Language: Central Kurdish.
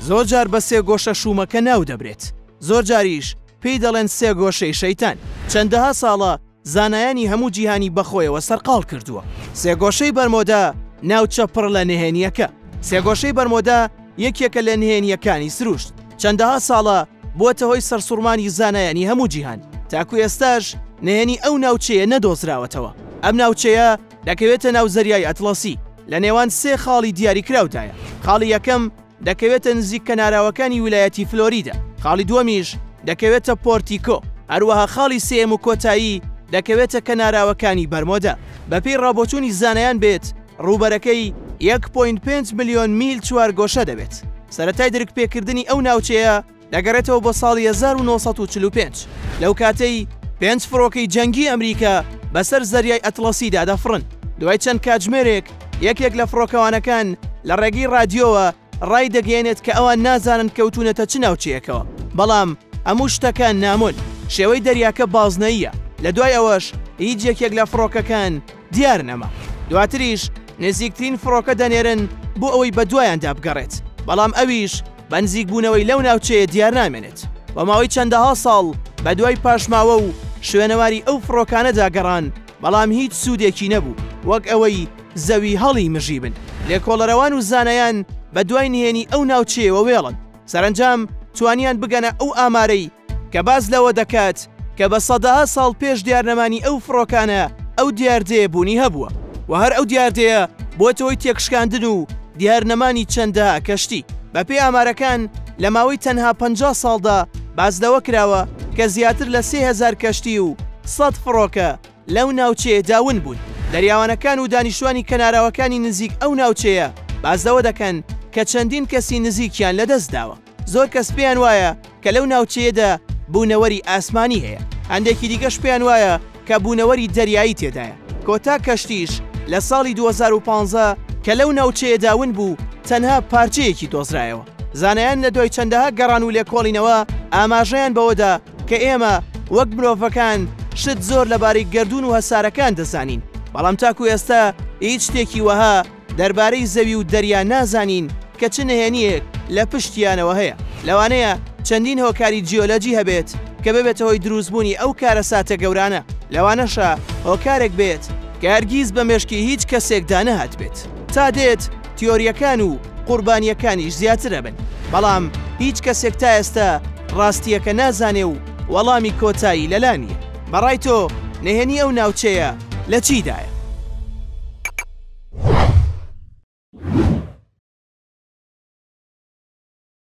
زۆر جار بە سێ گۆشە شومەکە ناو دەبرێت، زۆر جاریش پێی دەڵێن سێ گۆشەی شەیتان. چەندەها ساڵە زانایانی هەموو جیهانی بەخۆیەوە سەرقاڵ کردووە. سێگۆشەی بەرمۆدا ناوچە پڕ لە نهێنیەکە. سێگۆشەی بەرمۆدا یەکێکە لە نهێنیەکانی سروشت. چەندەها ساڵە بووەتە هۆی سەرسوڕمانی زانایانی هەموو جیهان. تاکو ئێستاش نهێنی ئەو ناوچەیە نەدۆزراوەتەوە. ئەم ناوچەیە دەکەوێتە ناو زەریای ئەتڵەسی لە نێوان سێ خاڵی دیاریکراوتایە. خاڵی یەکەم دەکەوێتە نزیک کەناراوەکانی ویلایەتی فلۆریدا. خاڵی دووەمیش دەکەوێتە پۆرتیکۆ. هەروەها خاڵی سێم و کۆتایی دەکەوێتە کەناراوەکانی بەرمۆدا. بەپێی ڕابۆچوونی زانایان بێت ڕووبەرەکەی 1.5 ملیۆن میل چوارگۆشە دەبێت. سەرەتای درکپێکردنی ئەو ناوچەیە دەگەڕێتەوە بۆ ساڵی 1945. لەو کاتەی 5 فڕۆکەی جەنگی ئەمریکا بەسەر زەریای ئەتڵەسیدا دەفڕن. دوای چەند کاتژمێرێک یەکێک لە فڕۆکەوانەکان لە ڕێگەی رادیۆوە ڕای دەگەێنێت کە ئەوان نازانن کەوتونەتە چ ناوچەیەکەوە. بەڵام هەموو شتەکان نامۆن. شێوەی دەریاکە بازنەییە. لە دوای ئەوەش هیچ یەکێک لە فڕۆکەکان دیار نەما. دواتریش نزیکترین فڕۆکە دەنێرن بۆ ئەوەی بە دوایاندا بگەڕێت. بەڵام ئەویش بە نزیک بوونەوەی لەو ناوچەیە دیار نامێنێت. بە ماوەی چەندەها ساڵ بە دوای پاشماوە و شوێنەواری ئەو فڕۆکانەدا گەڕان، بەڵام هیچ سوودێکی نەبوو وەک ئەوەی زەوی هەڵی مژی بن. لێکۆڵەرەوان و زانایان بە دوای نهێنی ئەو ناوچەیەوە وێڵن. سەرنجام توانیان بگەنە ئەو ئامارەی کە باز لەوە دەکات کە بە سەدەها ساڵ پێش دیارنەمانی ئەو فڕۆکانە ئەو دیاردەیە بوونی هەبووە و هەر ئەو دیاردەیە بۆتەوەی تێکشکاندن و دیارنەمانی چەندەها کەشتی. بەپێی ئامارەکان لە ماوەی تەنها 50 ساڵدا باز لەوە کراوە کە زیاتر لە 3000 کەشتی و 100 فڕۆکە لەو ناوچەیە داون بوون. دەریاوانەکان و دانیشتوانی کەناراوەکانی نزیک ئەو ناوچەیە بازەوە دەکەن کە چەندین کەسی نزیکیان لەدەست داوە. زۆر کەس پێیان وایە کە لەو ناوچەیەدا بوونەوەری ئاسمانی هەیە. هەندێکی دیگەش پێیان وایە کە بوونەوەری دەریایی تێدایە. کۆتا کەشتیش لە ساڵی 2015 کە لەو ناوچەیە داون بوو تەنها پارچەیەکی دۆزرایەوە. زانایان لە دوای چەندەها گەڕان و لێکۆڵینەوە ئاماژەیان بەوەدا کە ئێمە وەک مرۆڤەکان شت زۆر لەبارەی گەردون و هەسارەکان دەزانین، بەڵام تاکو ئێستا هیچ شتێکی وەها دەربارەی زەوی و دەریا نازانین کە چ نهێنیەک لە پشتیانەوە هەیە. لەوانەیە چەندین هۆکاری جیۆلۆجی هەبێت کە ببێتە هۆی دروستبوونی ئەو کارە ساتە گەورانە. لەوانەشە هۆکارێک بێت کە هەرگیز بە مێشکی هیچ کەسێکدا نەهات بێت. تا دێت تیۆریەکان و قوربانیەکانیش زیاتر ئەبن، بەڵام هیچ کەسێک تا ئێستا ڕاستیەکە نازانێ و وەڵامی کۆتایی لەلانیە. بەڕای تۆ نهێنی ئەو ناوچەیە لە چیدایە؟